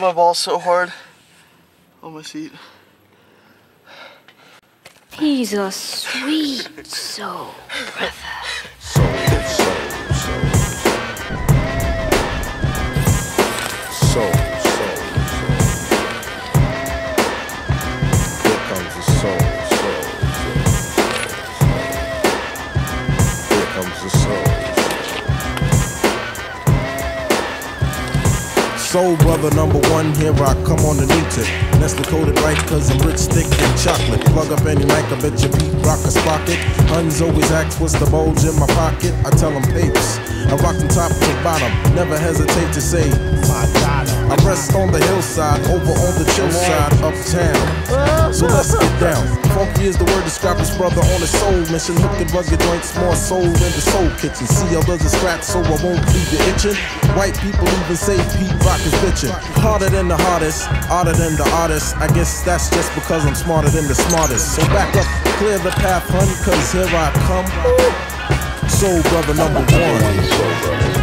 my balls so hard on my seat. He's a sweet soul, brother. Soul. Here comes the soul. Here comes the soul. Soul brother number one, here I come on the new tip. Nestle coated right cause I'm rich, thick and chocolate. Plug up any mic, I bet your beat rock a sprocket. Huns always ask what's the bulge in my pocket. I tell them papes. I rock from top to bottom, never hesitate to say my God. I rest on the hillside, over on the chill side, uptown. So let's get down. Funky is the word describe this brother on his soul mission. Hooking rugged joints, more soul in the soul kitchen. See others are scratch so I won't leave you itching. White people even say Pete Rock is bitchin'. Harder than the hardest, harder than the artist. I guess that's just because I'm smarter than the smartest. So back up, clear the path, hun, cause here I come. Soul brother number one.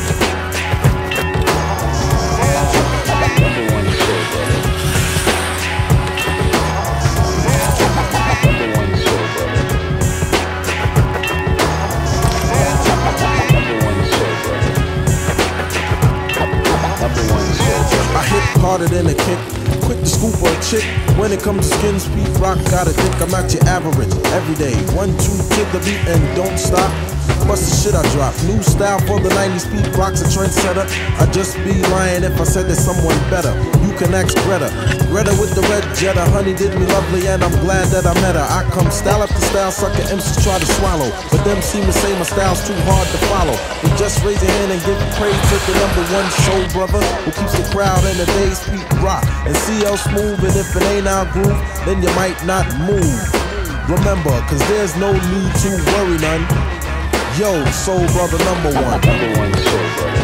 Harder than a kick, quick to scoop or a chick. When it comes to skins, Pete Rock gotta think I'm not your average. Every day, 1, 2 to the beat and don't stop. Bust the shit I drop. New style for the 90s, Pete Rock's a trendsetter. I'd just be lying if I said there's someone better. You can ask Greta. Greta with the red Jetta. Honey did me lovely and I'm glad that I met her. I come style after style, sucker MCs try to swallow. But them seem to say my style's too hard to follow. But just raise your hand and give praise to the number one soul brother who keeps the crowd in the days, Pete Rock. And see how smooth, and if it ain't our groove, then you might not move. Remember, cause there's no need to worry none. Yo, soul brother number one. Number one soul brother.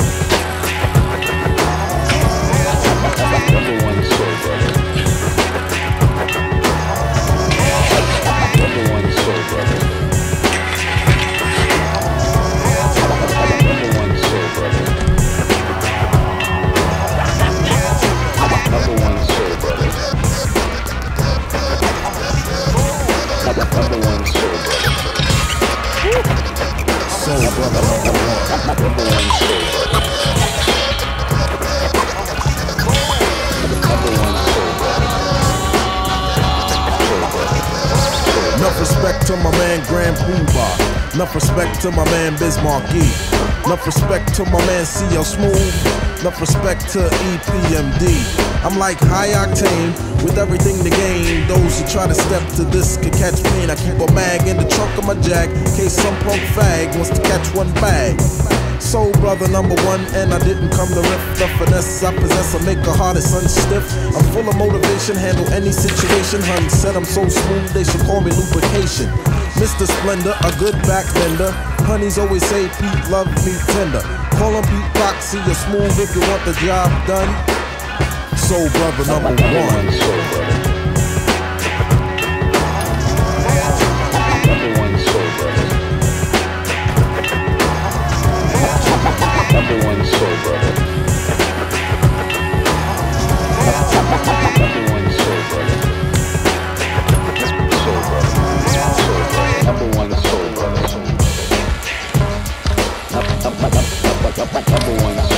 Number one soul brother. Number one soul brother. Number one soul brother. Number one soul brother. Number one soul brother. Soul brother number one. Number one soul brother. Number one soul brother. Soul brother. Enough respect to my man Grand Poobah. Enough respect to my man Biz Markie. Enough respect to my man CL Smooth. Enough respect to EPMD. I'm like high octane with everything to gain. Those who try to step to this can catch pain. I keep a mag in the trunk of my jack in case some punk fag wants to catch one bag. Soul brother number one, and I didn't come to rip. The finesse I possess will make a hardest unstiff. I'm full of motivation, handle any situation. Hun said I'm so smooth, they should call me lubrication. Mr. Splendor, a good backbender. Honeys always say Pete love me tender. Call him Pete Rock, see you smooth if you want the job done. Soul brother number one. Soul brother. Number one soul brother. Number one soul brother. Number one soul brother. Soul brother. Soul brother. Number one soul brother. Number one soul brother.